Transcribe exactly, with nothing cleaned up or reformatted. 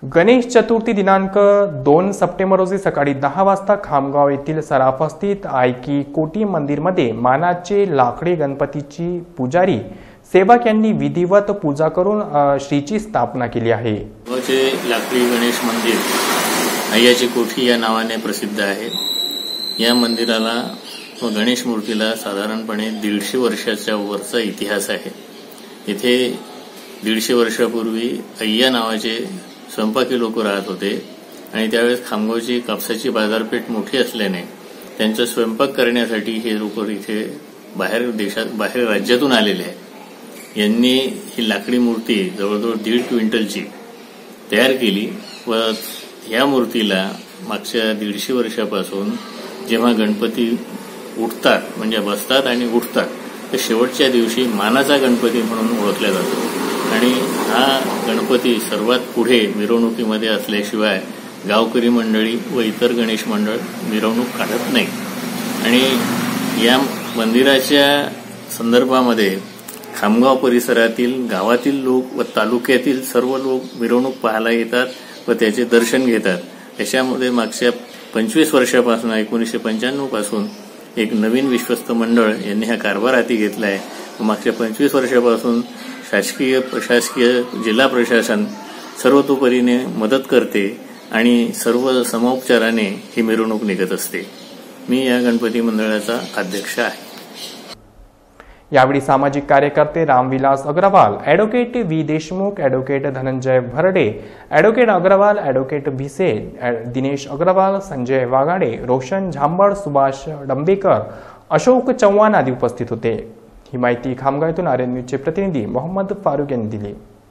गणेश चतुर्थी दिनांक दोन सप्टेंबर रोजी सकाळी दहा वाजता खामगाव येथील सराफ स्थित आयकी कोटी मंदिरमध्ये मानाचे लाकडी गणपतीची पुजारी सेवक यांनी विधिवत पूजा करून श्रीची स्थापना केली आहे। लाकडी गणेश मंदिर आय्याची कोठी या नावाने प्रसिद्ध आहे। या मंदिराला व गणेश मूर्तीला साधारणपणे दीडशे वर्षाच्या वरचा इतिहास आहे। इथे दीडशे वर्षापूर्वी अय्या नावाचे स्वयंपाकी लोक राहत होते आणि त्यावेळेस खामगावची कापसाची बाजारपेठ मोठी असल्याने त्यांचा स्वयंपाक करण्यासाठी हे लोक इथे बाहेर देशात बाहेर राज्यातून आलेले आहेत। यांनी ही लाकडी मूर्ती जवळजवळ दीड क्विंटलची तयार केली व या मूर्तीला मागच्या दीडशे वर्षापासून जेव्हा गणपती उठतात म्हणजे बसतात आणि उठतात तर शेवटच्या दिवशी मानाचा गणपती म्हणून ओळखला जातो आणि हा गणपती सर्वात पुढे मिरवणुकीमध्ये असल्याशिवाय गावकरी मंडळी व इतर गणेश मंडळ मिरवणूक काढत नाही। आणि या मंदिराच्या संदर्भामध्ये खामगाव परिसरातील गावातील लोक व तालुक्यातील सर्व लोक मिरवणूक पाहायला येतात व त्याचे दर्शन घेतात। त्याच्यामध्ये मागच्या पंचवीस वर्षापासून एकोणीसशे पंच्याण्णव पासून एक नवीन विश्वस्त मंडळ यांनी हा कारभार हाती घेतला आहे। मागच्या पंचवीस वर्षापासून शासकीय प्रशासकीय जिल्हा प्रशासन सर्वतोपरीने मदत करते आणि सर्व समोपचाराने ही मिरवणूक निघत असते। मी या गणपती मंडळाचा अध्यक्ष आहे। यावेळी सामाजिक कार्यकर्ते Ramvilas Agrawal, advocate V Deshmukh, advocate Dhananjay Bharade, advocate Agrawal, advocate Bhise, Dinesh Agrawal, Sanjay Waghade, Roshan Zambad, Subhash Dambekar, Ashok Chavan आदी उपस्थित होते। ही माहिती खामगाव येथून आर्यन न्यूजचे प्रतिनिधी मोहम्मद फारूक यांनी दिली।